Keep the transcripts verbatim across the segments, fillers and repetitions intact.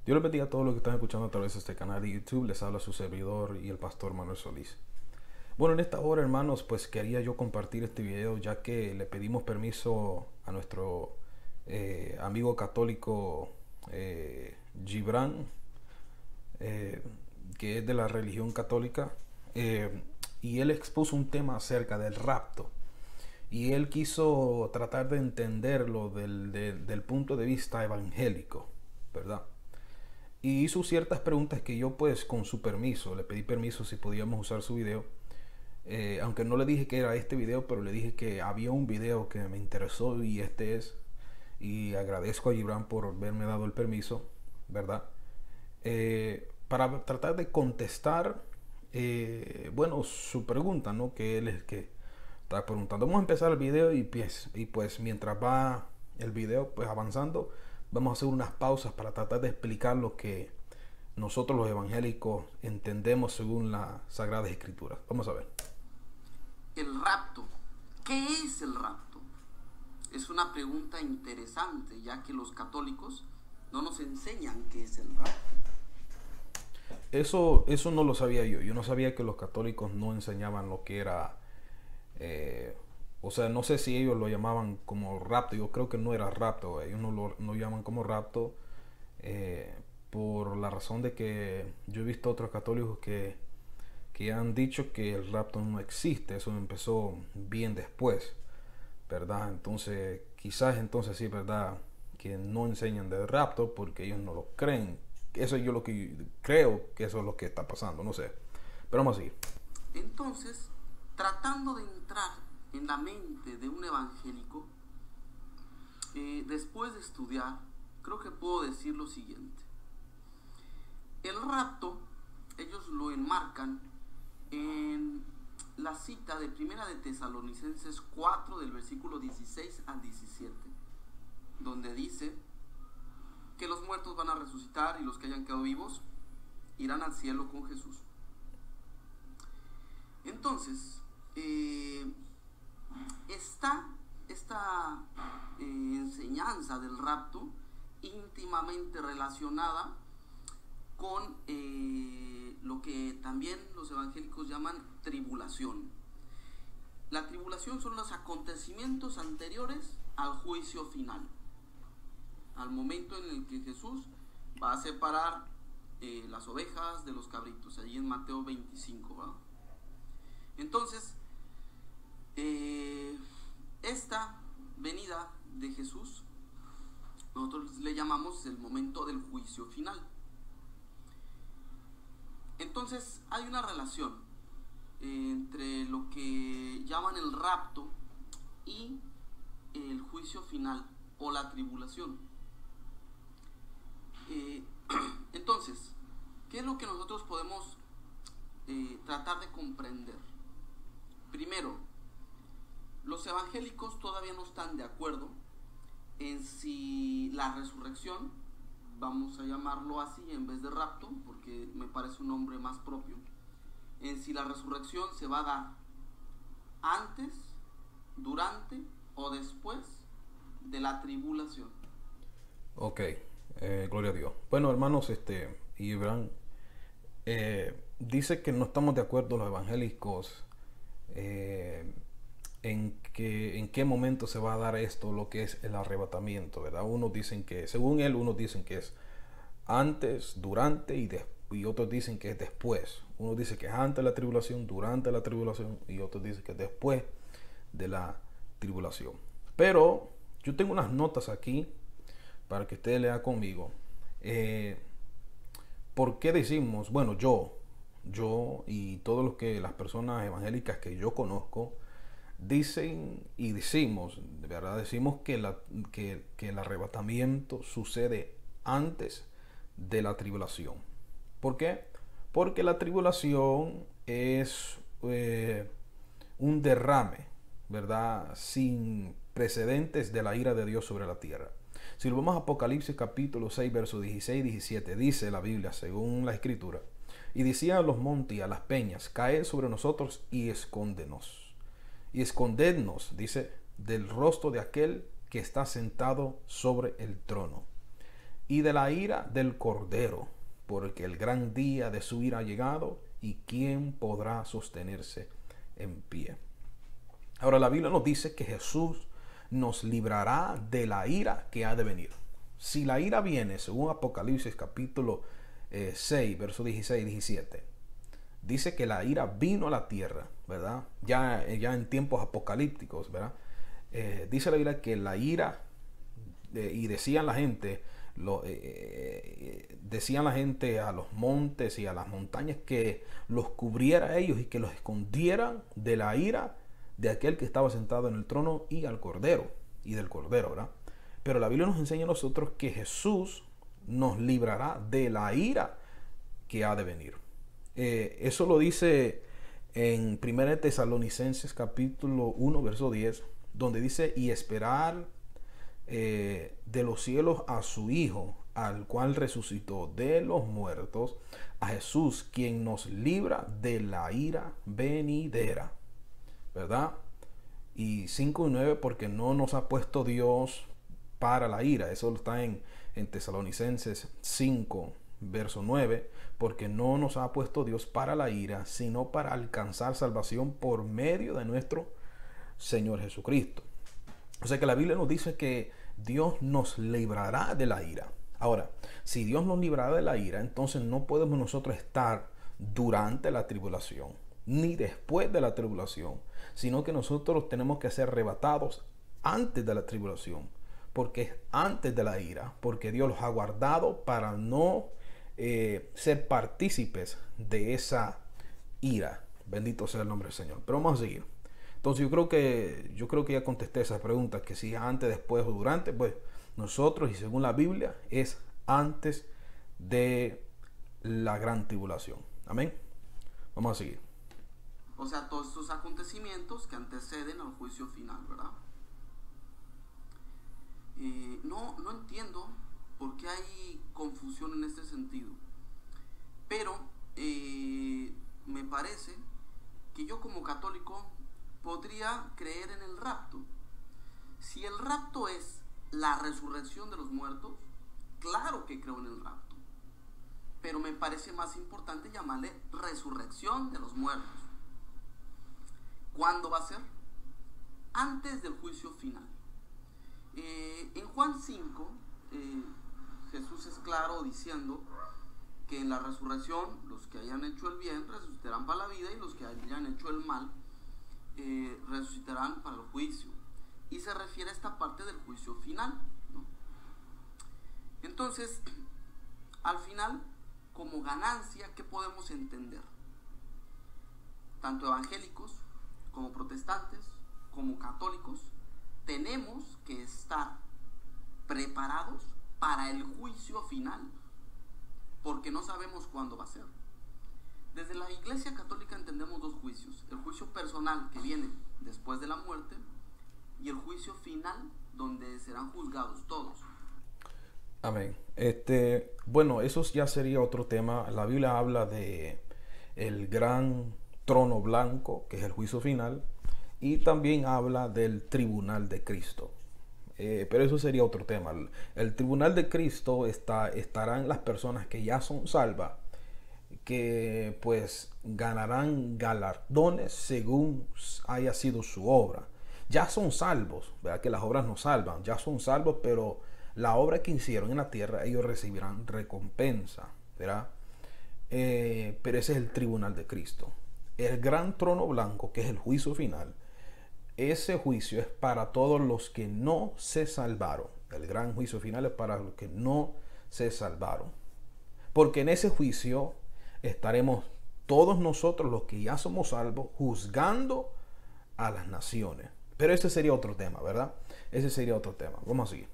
Dios les bendiga a todos los que están escuchando a través de este canal de YouTube. Les habla su servidor y el pastor Manuel Solís. Bueno, en esta hora, hermanos, pues quería yo compartir este video, ya que le pedimos permiso a nuestro eh, amigo católico eh, Gibran, eh, que es de la religión católica, eh, y él expuso un tema acerca del rapto. Y él quiso tratar de entenderlo del, del, del punto de vista evangélico, ¿verdad? Y hizo ciertas preguntas que yo, pues, con su permiso, le pedí permiso si podíamos usar su video. Eh, aunque no le dije que era este video, pero le dije que había un video que me interesó y este es. Y agradezco a Gibran por haberme dado el permiso, ¿verdad? Eh, para tratar de contestar, eh, bueno, su pregunta, ¿no? Que él es el que está preguntando. Vamos a empezar el video y pues, y pues mientras va el video pues avanzando, vamos a hacer unas pausas para tratar de explicar lo que nosotros los evangélicos entendemos según las Sagradas Escrituras. Vamos a ver. El rapto. ¿Qué es el rapto? Es una pregunta interesante, ya que los católicos no nos enseñan qué es el rapto. Eso, eso no lo sabía yo. Yo no sabía que los católicos no enseñaban lo que era... Eh, o sea, no sé si ellos lo llamaban como rapto. Yo creo que no era rapto. Ellos no lo no llaman como rapto. Eh, por la razón de que yo he visto otros católicos que, que han dicho que el rapto no existe. Eso empezó bien después, ¿verdad? Entonces, quizás entonces sí, ¿verdad? Que no enseñan del rapto porque ellos no lo creen. Eso es yo lo que creo que eso es lo que está pasando. No sé. Pero vamos a seguir. Entonces, tratando de entrar en la mente de un evangélico, eh, después de estudiar, creo que puedo decir lo siguiente. El rapto, ellos lo enmarcan en la cita de Primera de Tesalonicenses cuatro, del versículo dieciséis al diecisiete, donde dice que los muertos van a resucitar y los que hayan quedado vivos irán al cielo con Jesús. Entonces, eh, está esta eh, enseñanza del rapto íntimamente relacionada con eh, lo que también los evangélicos llaman tribulación. La tribulación son los acontecimientos anteriores al juicio final, al momento en el que Jesús va a separar eh, las ovejas de los cabritos, allí en Mateo veinticinco, ¿verdad? Entonces, eh, esta venida de Jesús, nosotros le llamamos el momento del juicio final. Entonces, hay una relación eh, entre lo que llaman el rapto y el juicio final o la tribulación. Eh, entonces, ¿qué es lo que nosotros podemos eh, tratar de comprender? Primero, los evangélicos todavía no están de acuerdo en si la resurrección, vamos a llamarlo así en vez de rapto, porque me parece un nombre más propio, en si la resurrección se va a dar antes, durante o después de la tribulación. Ok, eh, gloria a Dios. Bueno, hermanos, este, Gibran eh, dice que no estamos de acuerdo los evangélicos eh, en que en qué momento se va a dar esto, lo que es el arrebatamiento, ¿verdad? Unos dicen que, según él, unos dicen que es antes, durante y, de, y otros dicen que es después. Uno dice que es antes de la tribulación, durante la tribulación, y otros dicen que es después de la tribulación. Pero yo tengo unas notas aquí para que usted lea conmigo. Eh, ¿Por qué decimos? Bueno, yo, yo y todos los que las personas evangélicas que yo conozco dicen y decimos, de verdad decimos que, la, que, que el arrebatamiento sucede antes de la tribulación. ¿Por qué? Porque la tribulación es eh, un derrame, ¿verdad? Sin precedentes de la ira de Dios sobre la tierra. Si lo vamos a Apocalipsis capítulo seis, versos dieciséis y diecisiete, dice la Biblia, según la Escritura, y decían a los montes y a las peñas, caed sobre nosotros y escóndenos. Y escondednos, dice, del rostro de aquel que está sentado sobre el trono y de la ira del Cordero, porque el gran día de su ira ha llegado, y quién podrá sostenerse en pie. Ahora la Biblia nos dice que Jesús nos librará de la ira que ha de venir. Si la ira viene, según Apocalipsis capítulo eh, seis, versos dieciséis y diecisiete, dice que la ira vino a la tierra, ¿verdad? Ya, ya en tiempos apocalípticos, ¿verdad? Eh, dice la Biblia que la ira, eh, y decían la gente, lo, eh, eh, decían la gente a los montes y a las montañas que los cubriera a ellos y que los escondieran de la ira de aquel que estaba sentado en el trono y al Cordero, y del Cordero, ¿verdad? Pero la Biblia nos enseña a nosotros que Jesús nos librará de la ira que ha de venir. Eh, eso lo dice en primera de Tesalonicenses capítulo uno, verso diez, donde dice, y esperar eh, de los cielos a su Hijo, al cual resucitó de los muertos, a Jesús, quien nos libra de la ira venidera, ¿verdad? Y cinco y nueve, porque no nos ha puesto Dios para la ira. Eso está en, en Tesalonicenses cinco, verso nueve, porque no nos ha puesto Dios para la ira, sino para alcanzar salvación por medio de nuestro Señor Jesucristo. O sea que la Biblia nos dice que Dios nos librará de la ira. Ahora, si Dios nos librará de la ira, entonces no podemos nosotros estar durante la tribulación, ni después de la tribulación, sino que nosotros tenemos que ser arrebatados antes de la tribulación, porque es antes de la ira, porque Dios los ha guardado para no eh, ser partícipes de esa ira. Bendito sea el nombre del Señor. Pero vamos a seguir. Entonces yo creo que yo creo que ya contesté esas preguntas, que si antes, después o durante. Pues nosotros, y según la Biblia, es antes de la gran tribulación. Amén. Vamos a seguir. O sea, todos estos acontecimientos que anteceden al juicio final, ¿verdad? Eh, no, no entiendo por qué hay confusión en este sentido. Pero eh, me parece que yo como católico podría creer en el rapto. Si el rapto es la resurrección de los muertos, claro que creo en el rapto. Pero me parece más importante llamarle resurrección de los muertos. ¿Cuándo va a ser? Antes del juicio final. Eh, en Juan cinco, eh, Jesús es claro diciendo que en la resurrección los que hayan hecho el bien resucitarán para la vida, y los que hayan hecho el mal eh, resucitarán para el juicio. Y se refiere a esta parte del juicio final, ¿no? Entonces, al final, como ganancia, ¿qué podemos entender? Tanto evangélicos como protestantes, como católicos, tenemos que estar preparados para el juicio final, porque no sabemos cuándo va a ser. Desde la Iglesia Católica entendemos dos juicios: el juicio personal, que viene después de la muerte, y el juicio final, donde serán juzgados todos. Amén. Este, bueno, eso ya sería otro tema. La Biblia habla de el gran trono blanco, que es el juicio final, y también habla del tribunal de Cristo. Eh, pero eso sería otro tema. El, el tribunal de Cristo está, estarán las personas que ya son salvas, que pues ganarán galardones según haya sido su obra. Ya son salvos, ¿verdad? Que las obras no salvan, ya son salvos, pero la obra que hicieron en la tierra, ellos recibirán recompensa, ¿verdad? Eh, pero ese es el tribunal de Cristo. El gran trono blanco, que es el juicio final, ese juicio es para todos los que no se salvaron. El gran juicio final es para los que no se salvaron. Porque en ese juicio estaremos todos nosotros, los que ya somos salvos, juzgando a las naciones. Pero ese sería otro tema, ¿verdad? Ese sería otro tema. Vamos a seguir.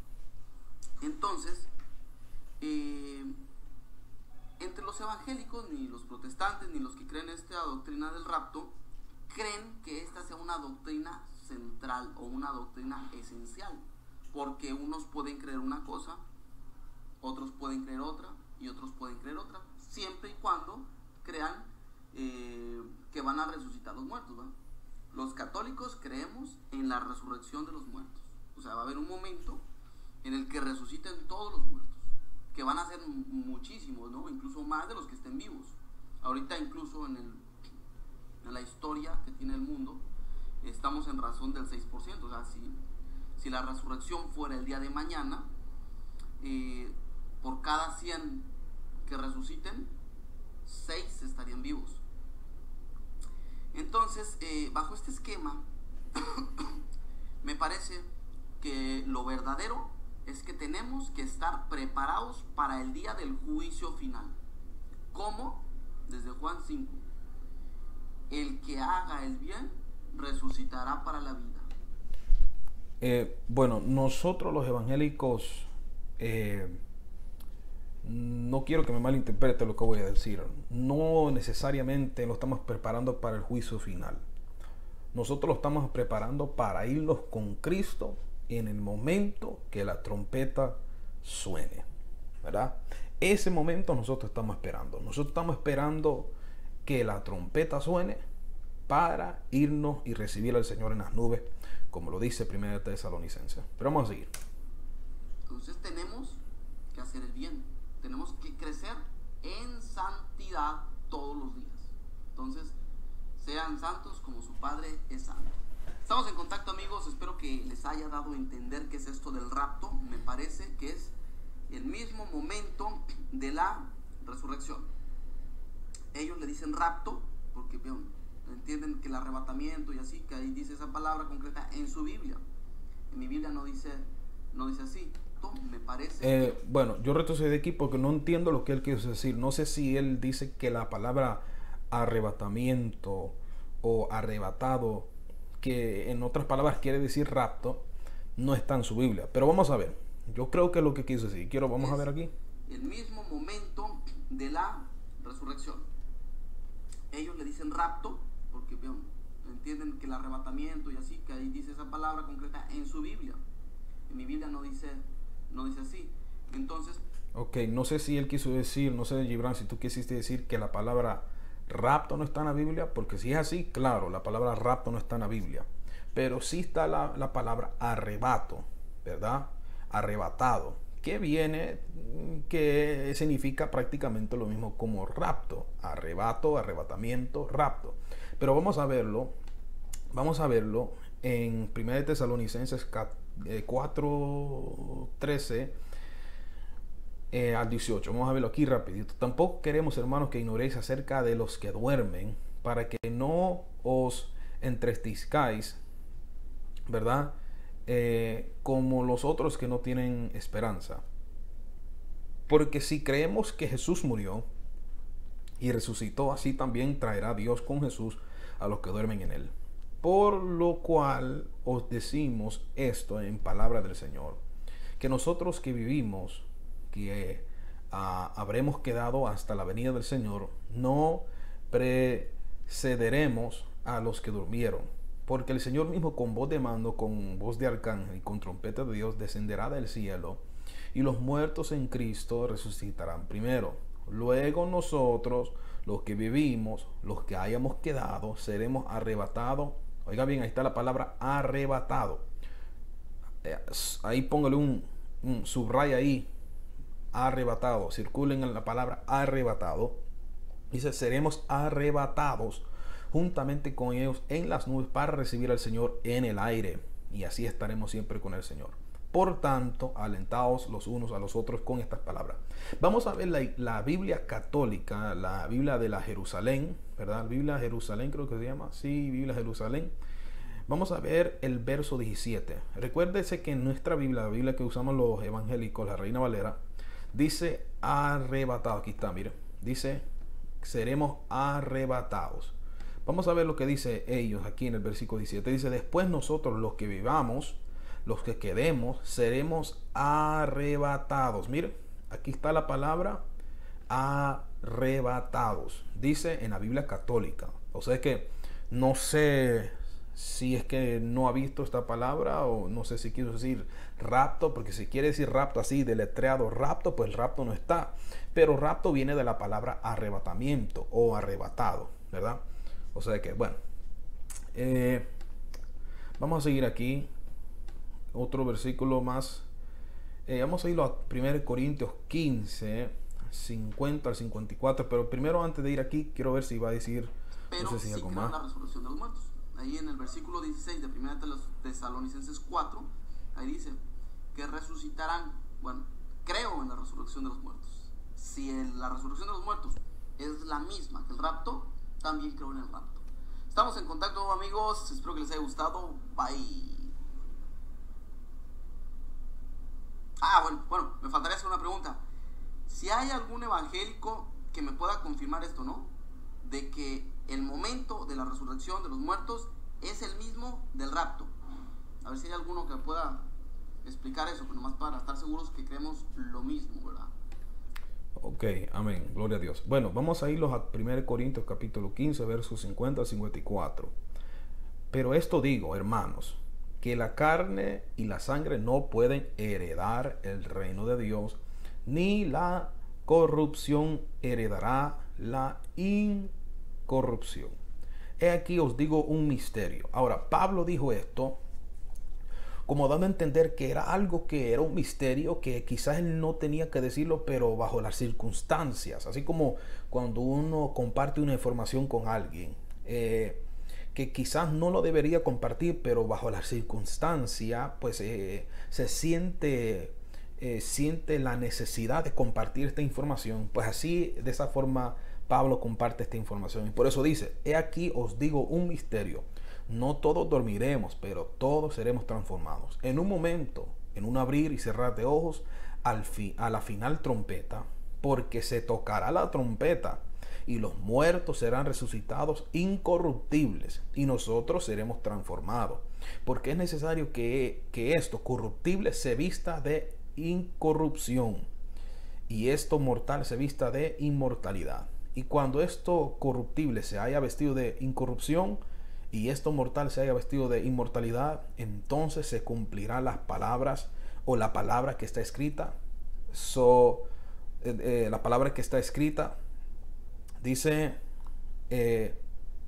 Entonces, eh, entre los evangélicos, ni los protestantes, ni los que creen esta doctrina del rapto, creen que esta sea una doctrina central o una doctrina esencial, porque unos pueden creer una cosa, otros pueden creer otra, y otros pueden creer otra, siempre y cuando crean eh, que van a resucitar los muertos, ¿verdad? Los católicos creemos en la resurrección de los muertos. O sea, va a haber un momento en el que resuciten todos los muertos. que van a ser muchísimos, ¿no? Incluso más de los que estén vivos. Ahorita incluso en, el, en la historia que tiene el mundo, estamos en razón del seis por ciento. O sea, si, si la resurrección fuera el día de mañana, eh, por cada cien que resuciten, seis estarían vivos. Entonces, eh, bajo este esquema, me parece que lo verdadero es que tenemos que estar preparados para el día del juicio final. ¿Cómo? Desde Juan cinco. El que haga el bien resucitará para la vida. Eh, bueno, nosotros los evangélicos, eh, no quiero que me malinterprete lo que voy a decir, no necesariamente lo estamos preparando para el juicio final. Nosotros lo estamos preparando para irnos con Cristo en el momento que la trompeta suene, ¿verdad? Ese momento nosotros estamos esperando. Nosotros estamos esperando que la trompeta suene para irnos y recibir al Señor en las nubes, como lo dice primera de Tesalonicenses. Pero vamos a seguir. Entonces tenemos que hacer el bien. Tenemos que crecer en santidad todos los días. Entonces, sean santos como su Padre es santo. Estamos en contacto, amigos. Espero que les haya dado a entender qué es esto del rapto. Me parece que es el mismo momento de la resurrección. Ellos le dicen rapto porque vean, entienden que el arrebatamiento y así, que ahí dice esa palabra concreta en su Biblia. En mi Biblia no dice, no dice así. Me parece. Eh, que... Bueno, yo retrocedí aquí porque no entiendo lo que él quiere decir. No sé si él dice que la palabra arrebatamiento o arrebatado, que en otras palabras quiere decir rapto, no está en su Biblia. Pero vamos a ver. Yo creo que es lo que quiso decir. Quiero, vamos es a ver aquí. El mismo momento de la resurrección. Ellos le dicen rapto porque vean, entienden que el arrebatamiento y así, que ahí dice esa palabra concreta en su Biblia. En mi Biblia no dice, no dice así. Entonces... Ok, no sé si él quiso decir, no sé, Gibran, si tú quisiste decir que la palabra rapto no está en la Biblia, porque si es así, claro, la palabra rapto no está en la Biblia, pero sí está la, la palabra arrebato, ¿verdad? Arrebatado, que viene, que significa prácticamente lo mismo como rapto, arrebato, arrebatamiento, rapto. Pero vamos a verlo, vamos a verlo en primera de Tesalonicenses cuatro, trece Eh, al dieciocho. Vamos a verlo aquí rapidito. Tampoco queremos, hermanos, que ignoréis acerca de los que duermen, para que no os entristezcáis, ¿verdad? Eh, como los otros que no tienen esperanza. Porque si creemos que Jesús murió y resucitó, así también traerá Dios con Jesús a los que duermen en él. Por lo cual os decimos esto en palabra del Señor, que nosotros que vivimos, que uh, habremos quedado hasta la venida del Señor, no precederemos a los que durmieron, porque el Señor mismo con voz de mando, con voz de arcángel y con trompeta de Dios descenderá del cielo, y los muertos en Cristo resucitarán primero. Luego nosotros, los que vivimos, los que hayamos quedado, seremos arrebatados. Oiga bien, ahí está la palabra arrebatado. Eh, ahí póngale un, un subraya ahí. Arrebatado, circulen en la palabra arrebatado. Dice, seremos arrebatados juntamente con ellos en las nubes para recibir al Señor en el aire, y así estaremos siempre con el Señor. Por tanto, alentaos los unos a los otros con estas palabras. Vamos a ver la, la Biblia católica, la Biblia de la Jerusalén, ¿verdad? Biblia Jerusalén creo que se llama, sí, Biblia Jerusalén. Vamos a ver el verso diecisiete. Recuérdese que en nuestra Biblia, la Biblia que usamos los evangélicos, la Reina Valera, dice arrebatado. Aquí está, mire. Dice, seremos arrebatados. Vamos a ver lo que dice ellos aquí en el versículo diecisiete. Dice, después nosotros los que vivamos, los que quedemos, seremos arrebatados. Mire, aquí está la palabra arrebatados. Dice en la Biblia católica. O sea, es que no sé si es que no ha visto esta palabra, o no sé si quiero decir rapto, porque si quiere decir rapto así, deletreado rapto, pues rapto no está. Pero rapto viene de la palabra arrebatamiento o arrebatado, ¿verdad? O sea que, bueno, eh, vamos a seguir aquí. Otro versículo más. Eh, vamos a ir a primero Corintios quince, cincuenta al cincuenta y cuatro, pero primero antes de ir aquí, quiero ver si va a decir, Pero no sé si sí algo creo en más. la resurrección de los muertos. Ahí en el versículo dieciséis de primera de los Tesalonicenses cuatro, ahí dice que resucitarán. Bueno, creo en la resurrección de los muertos. Si el- la resurrección de los muertos es la misma que el rapto, también creo en el rapto. Estamos en contacto, amigos. Espero que les haya gustado. Bye. Ah, bueno, bueno, me faltaría hacer una pregunta. Si hay algún evangélico que me pueda confirmar esto, ¿no? De que el momento de la resurrección de los muertos es el mismo del rapto. A ver si hay alguno que pueda explicar eso, pero nomás para estar seguros que creemos lo mismo, ¿verdad? Ok, amén, gloria a Dios. Bueno, vamos a irlos a primero Corintios capítulo quince, versos cincuenta al cincuenta y cuatro. Pero esto digo, hermanos, que la carne y la sangre no pueden heredar el reino de Dios, ni la corrupción heredará la incorrupción. He aquí os digo un misterio. Ahora, Pablo dijo esto como dando a entender que era algo que era un misterio, que quizás él no tenía que decirlo, pero bajo las circunstancias. Así como cuando uno comparte una información con alguien, eh, que quizás no lo debería compartir, pero bajo las circunstancias, pues eh, se siente, eh, siente la necesidad de compartir esta información. Pues así, de esa forma, Pablo comparte esta información. Y por eso dice, he aquí os digo un misterio. No todos dormiremos, pero todos seremos transformados. En un momento, en un abrir y cerrar de ojos, al fi, a la final trompeta, porque se tocará la trompeta y los muertos serán resucitados incorruptibles y nosotros seremos transformados. Porque es necesario que, que esto corruptible se vista de incorrupción y esto mortal se vista de inmortalidad. Y cuando esto corruptible se haya vestido de incorrupción, y esto mortal se haya vestido de inmortalidad, entonces se cumplirán las palabras o la palabra que está escrita. So, eh, eh, la palabra que está escrita dice, eh,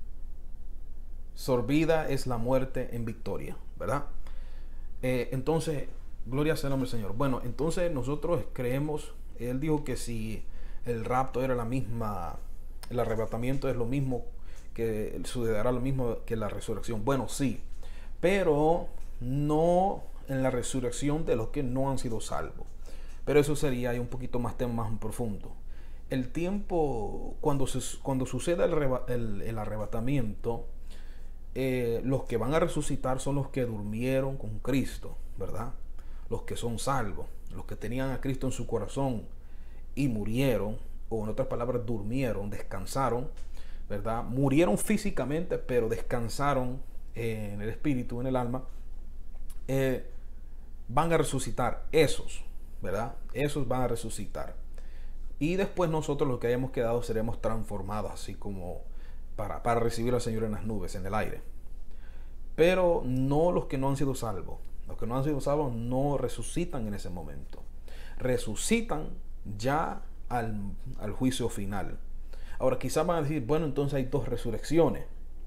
sorbida es la muerte en victoria, ¿verdad? Eh, entonces, gloria sea el nombre del Señor. Bueno, entonces nosotros creemos, él dijo que si el rapto era la misma, el arrebatamiento es lo mismo, que sucederá lo mismo que la resurrección. Bueno, sí, pero no en la resurrección de los que no han sido salvos. Pero eso sería un poquito más tema más profundo. El tiempo, cuando, se, cuando suceda el, el, el arrebatamiento, eh, los que van a resucitar son los que durmieron con Cristo, ¿verdad? Los que son salvos, los que tenían a Cristo en su corazón y murieron, o en otras palabras, durmieron, descansaron, ¿verdad? Murieron físicamente, pero descansaron eh, en el espíritu, en el alma. Eh, van a resucitar esos, ¿verdad? Esos van a resucitar. Y después nosotros los que hayamos quedado seremos transformados, así como para, para recibir al Señor en las nubes, en el aire. Pero no los que no han sido salvos. Los que no han sido salvos no resucitan en ese momento. Resucitan ya al, al juicio final. Ahora quizás van a decir, bueno, entonces hay dos resurrecciones.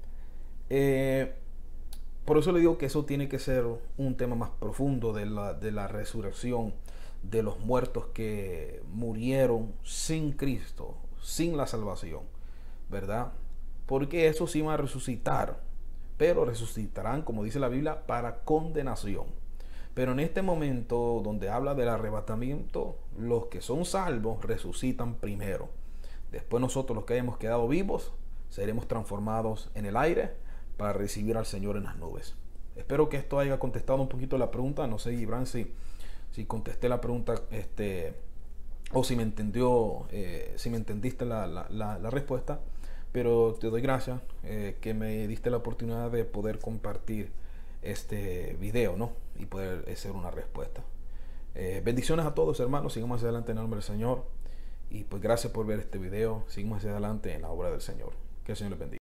Eh, por eso le digo que eso tiene que ser un tema más profundo de la, de la resurrección de los muertos que murieron sin Cristo, sin la salvación, ¿verdad? Porque esos sí van a resucitar, pero resucitarán, como dice la Biblia, para condenación. Pero en este momento donde habla del arrebatamiento, los que son salvos resucitan primero. Después nosotros, los que hayamos quedado vivos, seremos transformados en el aire para recibir al Señor en las nubes. Espero que esto haya contestado un poquito la pregunta. No sé, Gibran, si, si contesté la pregunta este, o si me entendió, eh, si me entendiste la, la, la, la respuesta. Pero te doy gracias eh, que me diste la oportunidad de poder compartir este video, ¿no? Y poder hacer una respuesta. Eh, bendiciones a todos, hermanos. Sigamos hacia adelante en el nombre del Señor. Y pues gracias por ver este video. Seguimos hacia adelante en la obra del Señor. Que el Señor les bendiga.